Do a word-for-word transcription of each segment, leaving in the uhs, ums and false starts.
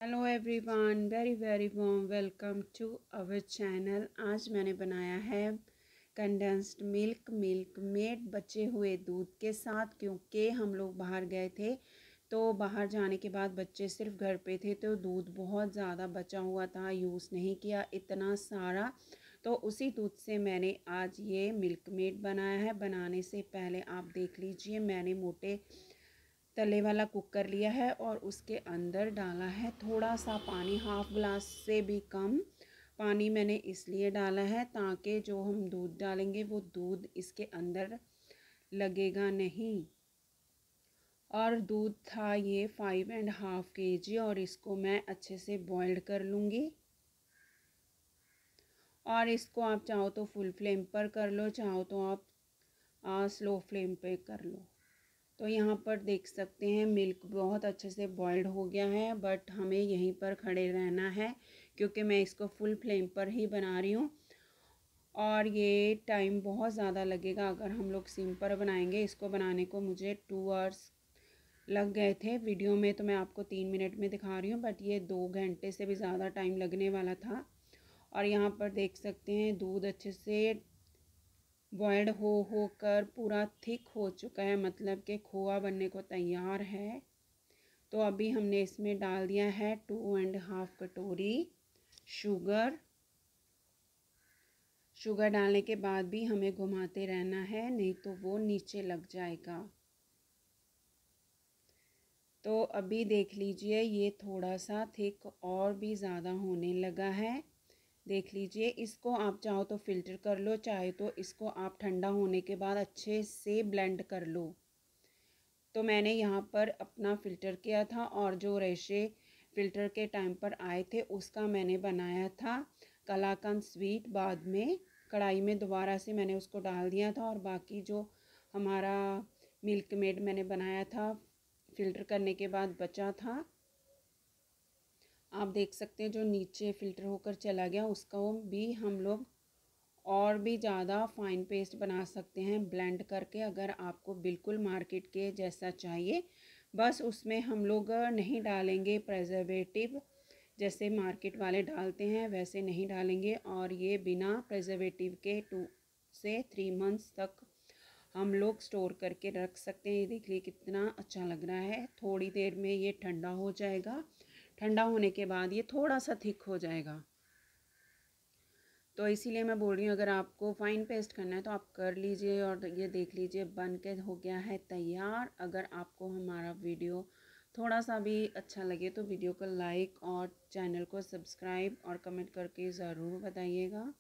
Hello everyone, very very warm welcome to our channel. आज मैंने बनाया है कंडेंस्ड मिल्क मिल्क मेड बचे हुए दूध के साथ, क्योंकि हम लोग बाहर गए थे तो बाहर जाने के बाद बच्चे सिर्फ घर पे थे तो दूध बहुत ज़्यादा बचा हुआ था, यूज़ नहीं किया इतना सारा। तो उसी दूध से मैंने आज ये मिल्क मेड बनाया है। बनाने से पहले आप देख लीजिए, मैंने मोटे तले वाला कुकर लिया है और उसके अंदर डाला है थोड़ा सा पानी, हाफ ग्लास से भी कम पानी मैंने इसलिए डाला है ताकि जो हम दूध डालेंगे वो दूध इसके अंदर लगेगा नहीं। और दूध था ये फाइव एंड हाफ के जी और इसको मैं अच्छे से बॉइल्ड कर लूँगी। और इसको आप चाहो तो फुल फ्लेम पर कर लो, चाहो तो आप आ, स्लो फ्लेम पे कर लो। तो यहाँ पर देख सकते हैं मिल्क बहुत अच्छे से बॉइल्ड हो गया है, बट हमें यहीं पर खड़े रहना है क्योंकि मैं इसको फुल फ्लेम पर ही बना रही हूँ और ये टाइम बहुत ज़्यादा लगेगा अगर हम लोग सिम पर बनाएंगे। इसको बनाने को मुझे टू आवर्स लग गए थे, वीडियो में तो मैं आपको तीन मिनट में दिखा रही हूँ, बट ये दो घंटे से भी ज़्यादा टाइम लगने वाला था। और यहाँ पर देख सकते हैं दूध अच्छे से बॉयल्ड हो हो कर पूरा थिक हो चुका है, मतलब कि खोआ बनने को तैयार है। तो अभी हमने इसमें डाल दिया है टू एंड हाफ कटोरी शुगर। शुगर डालने के बाद भी हमें घुमाते रहना है, नहीं तो वो नीचे लग जाएगा। तो अभी देख लीजिए ये थोड़ा सा थिक और भी ज़्यादा होने लगा है। देख लीजिए, इसको आप चाहो तो फ़िल्टर कर लो, चाहे तो इसको आप ठंडा होने के बाद अच्छे से ब्लेंड कर लो। तो मैंने यहाँ पर अपना फ़िल्टर किया था और जो रेशे फ़िल्टर के टाइम पर आए थे उसका मैंने बनाया था कलाकंद स्वीट। बाद में कढ़ाई में दोबारा से मैंने उसको डाल दिया था और बाकी जो हमारा मिल्क मेड मैंने बनाया था फ़िल्टर करने के बाद बचा था, आप देख सकते हैं जो नीचे फ़िल्टर होकर चला गया उसको भी हम लोग और भी ज़्यादा फाइन पेस्ट बना सकते हैं ब्लेंड करके, अगर आपको बिल्कुल मार्केट के जैसा चाहिए। बस उसमें हम लोग नहीं डालेंगे प्रेजर्वेटिव, जैसे मार्केट वाले डालते हैं वैसे नहीं डालेंगे। और ये बिना प्रेजर्वेटिव के टू से थ्री मंथ्स तक हम लोग स्टोर करके रख सकते हैं। ये देख लिए कितना अच्छा लग रहा है। थोड़ी देर में ये ठंडा हो जाएगा, ठंडा होने के बाद ये थोड़ा सा थिक हो जाएगा। तो इसीलिए मैं बोल रही हूँ अगर आपको फ़ाइन पेस्ट करना है तो आप कर लीजिए। और ये देख लीजिए बन के हो गया है तैयार। अगर आपको हमारा वीडियो थोड़ा सा भी अच्छा लगे तो वीडियो को लाइक और चैनल को सब्सक्राइब और कमेंट करके ज़रूर बताइएगा।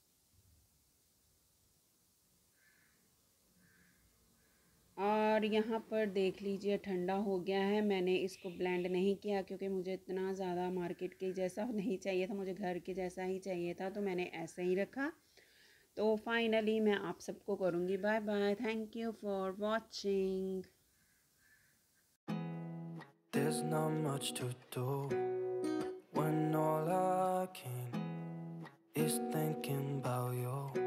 और यहाँ पर देख लीजिए ठंडा हो गया है। मैंने इसको ब्लेंड नहीं किया क्योंकि मुझे इतना ज़्यादा मार्केट के जैसा नहीं चाहिए था, मुझे घर के जैसा ही चाहिए था, तो मैंने ऐसे ही रखा। तो फाइनली मैं आप सबको करूँगी bye bye. Thank you for watching. There's not much to do when all I can is thinking about you.